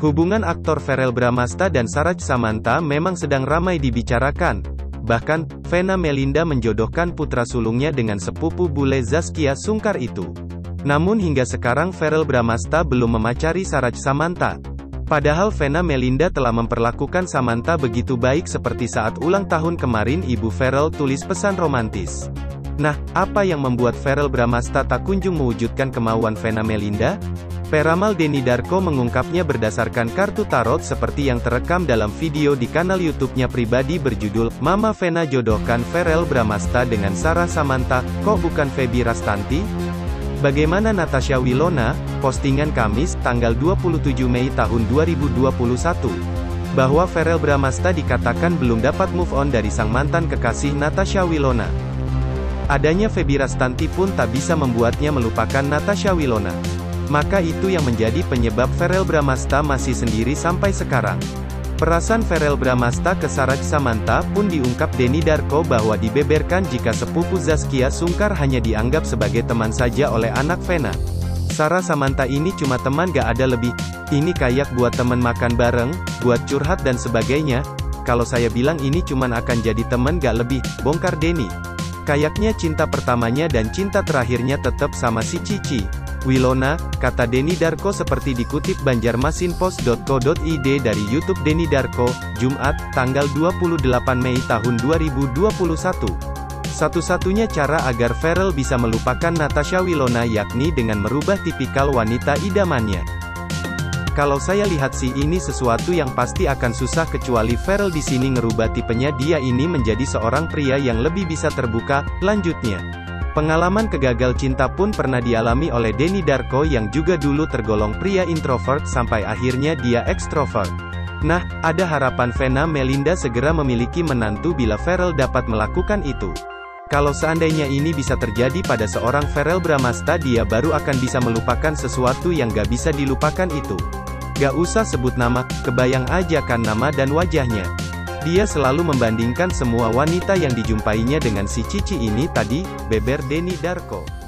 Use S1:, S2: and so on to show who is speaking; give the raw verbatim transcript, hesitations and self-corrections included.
S1: Hubungan aktor Verrell Bramasta dan Saraj Samantha memang sedang ramai dibicarakan. Bahkan, Vena Melinda menjodohkan putra sulungnya dengan sepupu bule Zaskia Sungkar itu. Namun hingga sekarang Verrell Bramasta belum memacari Saraj Samantha. Padahal Vena Melinda telah memperlakukan Samantha begitu baik seperti saat ulang tahun kemarin ibu Verrell tulis pesan romantis. Nah, apa yang membuat Verrell Bramasta tak kunjung mewujudkan kemauan Vena Melinda? Peramal Denny Darko mengungkapnya berdasarkan kartu tarot seperti yang terekam dalam video di kanal YouTube-nya pribadi berjudul, Mama Vena jodohkan Verrell Bramasta dengan Sarah Samantha, kok bukan Feby Rastanti? Bagaimana Natasha Wilona? Postingan Kamis, tanggal dua puluh tujuh Mei tahun dua ribu dua puluh satu. Bahwa Verrell Bramasta dikatakan belum dapat move on dari sang mantan kekasih Natasha Wilona. Adanya Feby Rastanti pun tak bisa membuatnya melupakan Natasha Wilona. Maka itu yang menjadi penyebab Verrell Bramasta masih sendiri sampai sekarang. Perasaan Verrell Bramasta ke Saraj Samantha pun diungkap Denny Darko bahwa dibeberkan jika sepupu Zaskia Sungkar hanya dianggap sebagai teman saja oleh anak Vena. Sarah Samantha ini cuma teman gak ada lebih, ini kayak buat temen makan bareng, buat curhat dan sebagainya. Kalau saya bilang ini cuman akan jadi temen gak lebih, bongkar Denny. Kayaknya cinta pertamanya dan cinta terakhirnya tetap sama si Cici Wilona, kata Denny Darko seperti dikutip banjarmasinpost dot co dot i d dari YouTube Denny Darko, Jumat, tanggal dua puluh delapan Mei tahun dua ribu dua puluh satu. Satu-satunya cara agar Verrell bisa melupakan Natasha Wilona yakni dengan merubah tipikal wanita idamannya. Kalau saya lihat sih ini sesuatu yang pasti akan susah kecuali Verrell di sini ngerubah tipenya dia ini menjadi seorang pria yang lebih bisa terbuka, lanjutnya. Pengalaman kegagal cinta pun pernah dialami oleh Denny Darko yang juga dulu tergolong pria introvert sampai akhirnya dia ekstrovert. Nah, ada harapan Vena Melinda segera memiliki menantu bila Verrell dapat melakukan itu. Kalau seandainya ini bisa terjadi pada seorang Verrell Bramasta dia baru akan bisa melupakan sesuatu yang gak bisa dilupakan itu. Gak usah sebut nama, kebayang aja kan nama dan wajahnya. Dia selalu membandingkan semua wanita yang dijumpainya dengan si Cici ini tadi, beber Denny Darko.